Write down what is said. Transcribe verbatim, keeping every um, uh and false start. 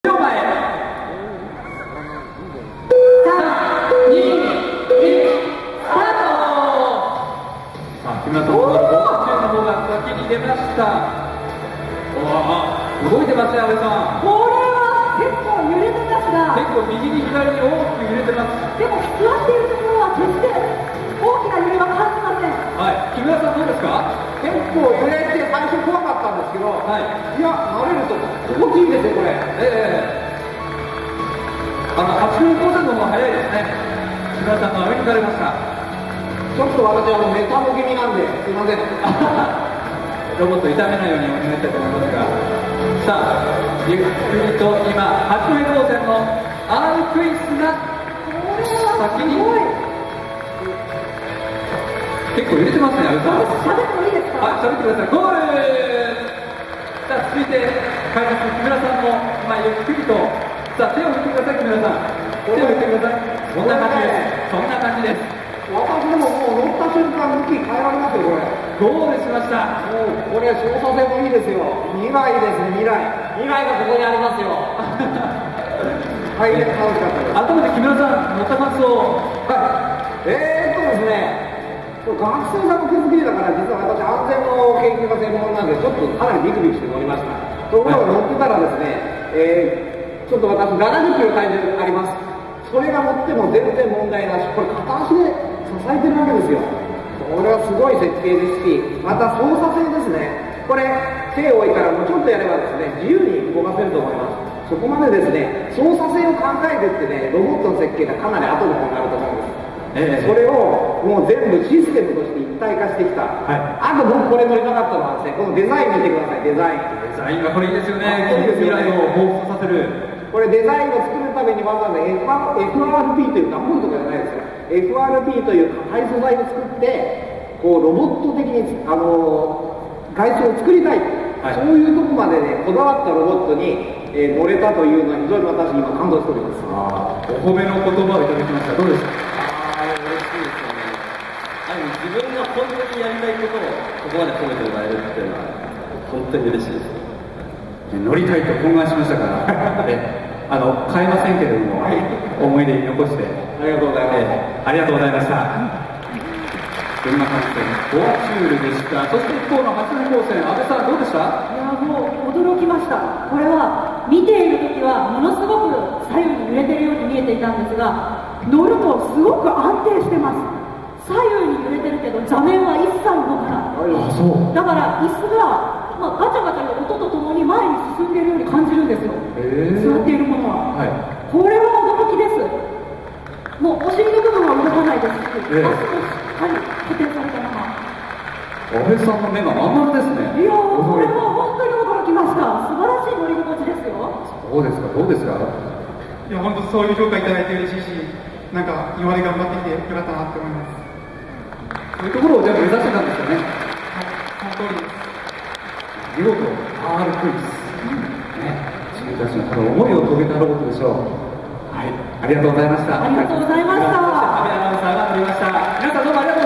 秒前。さん、に、いち、スタート。さあ、木村さんのボールの方が先に出ました。おお、動いてますね、阿部さん。 これは結構揺れてますが、 結構右に左に大きく揺れてます。 でも座っているところは決して大きな揺れは感じません。 はい、木村さんどうですか？ 結構揺れて最初怖かったんですけど、 はい、 いや、慣れると心地いいですよ、これ。 ええあの、はちふんごせんの方が早いですね。木村さんが上に行かれました。 ちょっと私、あの、メタボ気味なんで、すいません。 ロボット痛めないようにお願いしたいと思いますが、さあ、ゆっくりと今、はちふんごせんのアークイスが先に、結構揺れてますね、阿部さん。 喋ってもいいですか？ はい、喋ってください。ゴール。さあ、続いて、開幕木村さんも今、ゆっくりと、さあ、手を振ってください、木村さん。手を振ってください。そんな感じです。そんな感じです。 私でももう乗った瞬間、向き変えられますよ、これ。 ゴールしました。 もう、これ、操作性もいいですよ。未来ですね、未来。未来がここにありますよ。大変楽しかったです。 改めて木村さん、乗った感想を。 はい。えーっとですね、学生さんの手作りだから、実は私、安全の研究が専門なんで、ちょっとかなりビクビクして乗りました。ところが乗ってたらですね、えー、ちょっと私、ななじゅっキロ体重あります。それが乗っても全然問題なし。これ、片足で支えてるわけですよ。これはすごい設計ですし、また操作性ですね。これ、手を置いたらもうちょっとやればですね、自由に動かせると思います。そこまでですね、操作性を考えてってね、ロボットの設計がかなり後の方になると思うんです。えー、それをもう全部システムとして一体化してきた、はい、あと僕これ乗りたかったのはですね、このデザイン見てください。デザインデザインがこれいいですよね。未来を彷彿させる。 これデザインを作るためにわざわざ エフアールピー という段ボールとかじゃないですよ。 エフアールピー という硬い素材を作ってこうロボット的にあの外装を作りたい、はい、そういうとこまでねこだわったロボットに、えー、乗れたというのは非常に私今感動しております。 あお褒めの言葉をいただきました。どうですか？ 自分が本当にやりたいことをここまで褒めてもらえるっていうのは本当に嬉しいです。 乗りたいと懇願しましたからあの変えませんけれども、はい、思い出に残してありがとうございます、 えー、ありがとうございました。群馬観戦フォアチュールでした。そして一方の八戸高専、阿部さんどうでした？ いやもう驚きました。これは見ている時はものすごく左右に揺れてるように見えていたんですが、乗るとすごく安定してます。左右に揺れてるけど座面は一切動かない。 あ、そう。 だから椅子が、まあ、ガチャガチャの音とともに前に進んでいるように感じるんですよ。座っているものは、はい、これは驚きです。もうお尻の部分は動かないですし、足もしっかり固定されたまま。 阿部さんの目がまん丸ですね。 いやー、これは本当に驚きました。素晴らしい乗り心地ですよ。 そうですか、どうですか？ いや、本当そういう評価いただいて嬉しいし、なんか今まで頑張ってきてよかったなって思います。 そういうところをじゃあ目指してたんですよね。 はい、その通りです。 見事 アール クイズ、うんね、自分たちのこの思いを遂げたロボットでしょう。はい、ありがとうございました。 ありがとうございました。 阿部アナウンサーが乗りました。皆さんどうもありがとうございました。